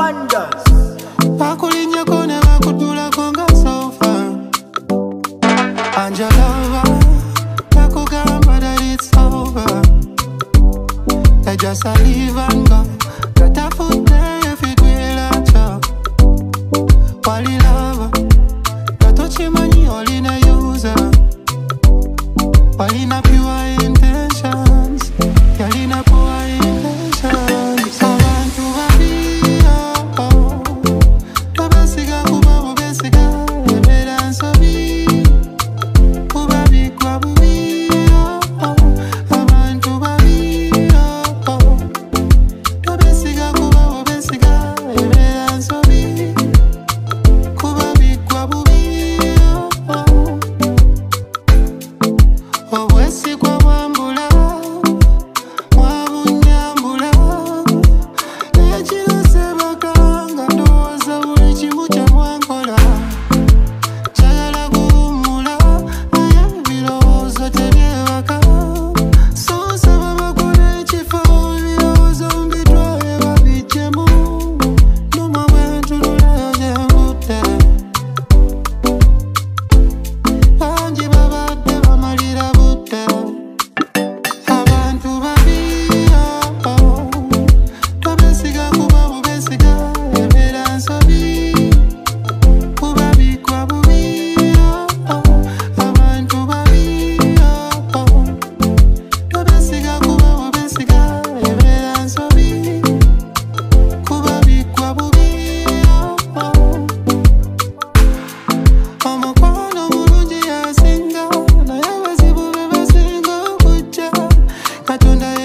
wonders. Bakulinya kone bakutula konga sofa. And your lover, bakugamba that it's over. They just a leave and go. Got a foot there if it will at you. Wally lover, got to chimani all in a user. All in a pure intentions. All in a poor intentions. I want to be oh. Babasiga kuba bobesiga. Ebe danso bi. Kuba bi kwa bubi oh. I want to be oh. Babasiga kuba bobesiga. Ebe danso bi. Kuba bi kwa bubi oh. Obwesi kwa mwambula. Mwabunyambula. Echino sebakanga ndoza buli kimu kye mwankola. Kyagala kuwummula naye ebirowoozo tebyebaka. So nsaba bakole ekifo ebirowoozo mbitwale babiggyemu. Nnuma bwe ntunula gye ngudde. Bangi babadde bamalira budde. Abantu babi oh. Tobesiga kuba bobesiga. Ebeera nsobi. Kuba bikwa bubi oh. Abantu babi oh. Tobesiga kuba bobesiga. Ebeera nsobi. Kuba bikwa bubi oh. Omukwano mulungi yasinga. Naye abazibu be basinga okujja. Katonda